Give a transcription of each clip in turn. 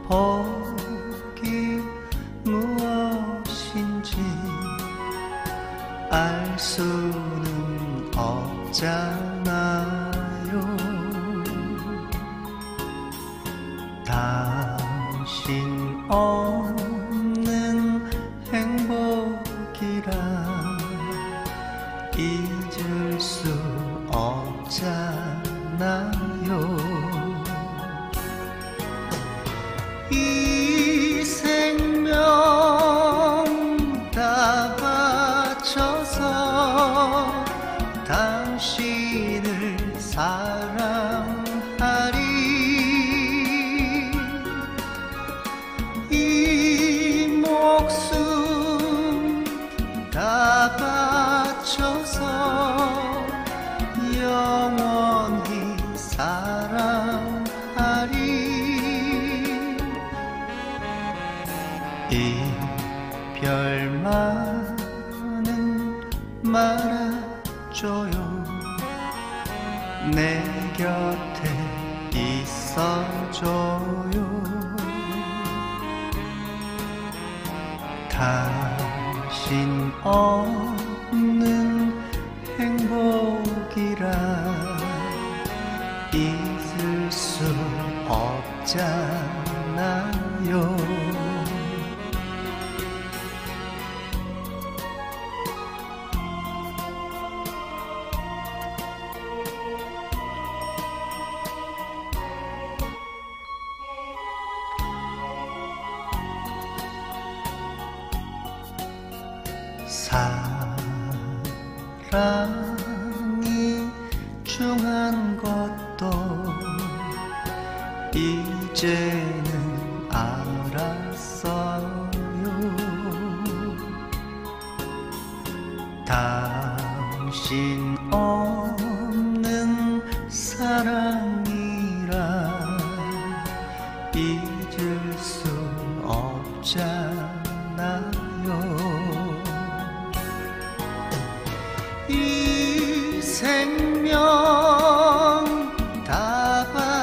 복이 무엇인지 알 수는 없잖아요. 당신 없는 행복이라 잊을 수 없잖아요. 이 생명 다 바쳐서 당신을 사랑하리. 이 목숨 다 바쳐서 영원히 사랑하리. 이별만은 말아줘요. 내 곁에 있어줘요. 당신 없는 행복이라 잊을 수 없잖아요. 사랑이 중한 것도 이제는 알았어요. 당신 없는 사랑이라 잊을 수 없잖아요. 이 생명 다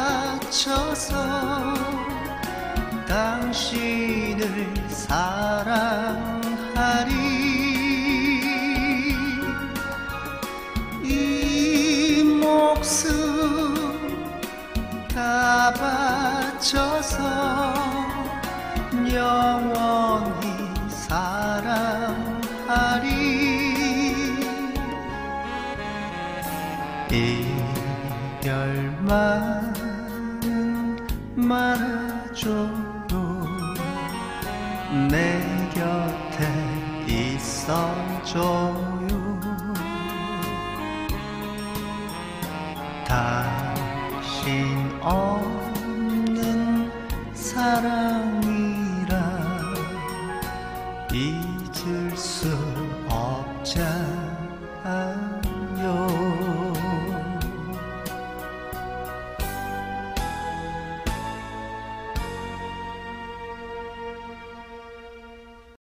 바쳐서 당신을 사랑하리. 이 목숨 다 바쳐서 영원히 사랑하리. 이별만은 말아줘요. 내 곁에 있어줘요. 당신 없는 사랑이라 잊을 수 없잖아.